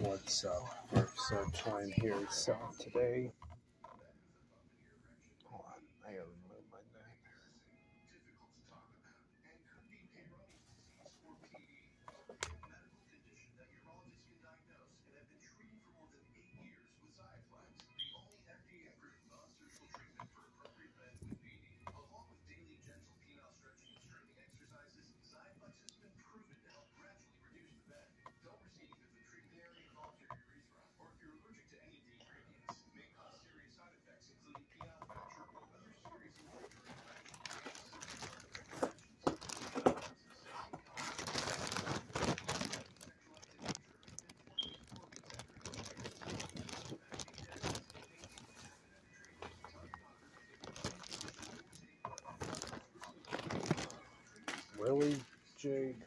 What's up? Episode time here. So today, hold on, I gotta remove my neck. Really, Jake?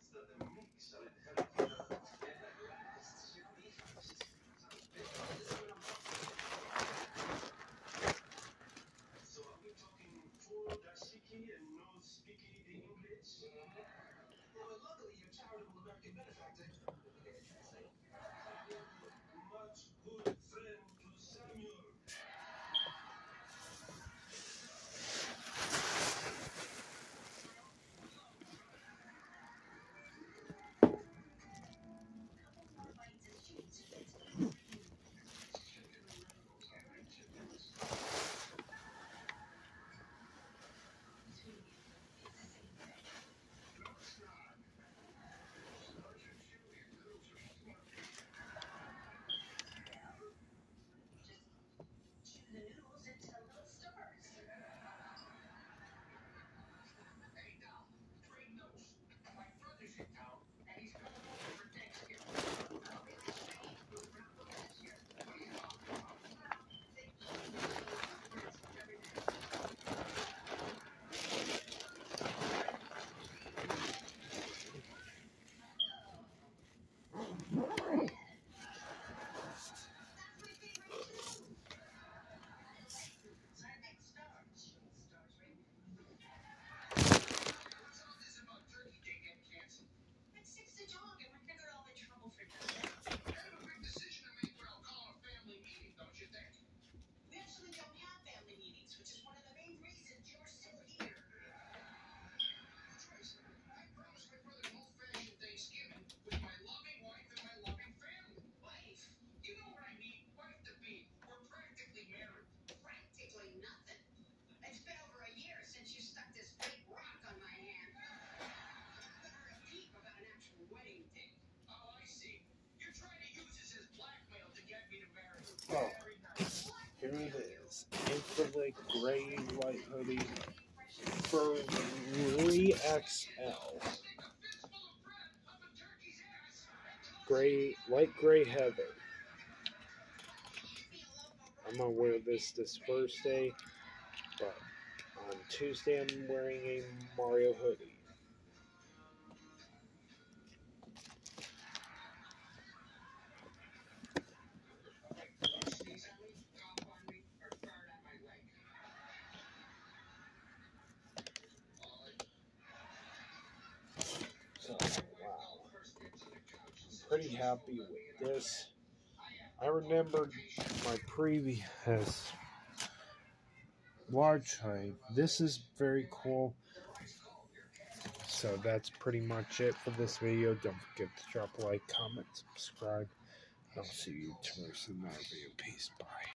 Oh, here it is. Infrared gray light hoodie for 3XL. Light gray heather. I'm gonna wear this Thursday, but on Tuesday I'm wearing a Mario hoodie. So, wow. I'm pretty happy with this. I remembered my previous large height. This is very cool. So that's pretty much it for this video. Don't forget to drop a like, comment, subscribe. I'll see you tomorrow in another video. Peace. Bye.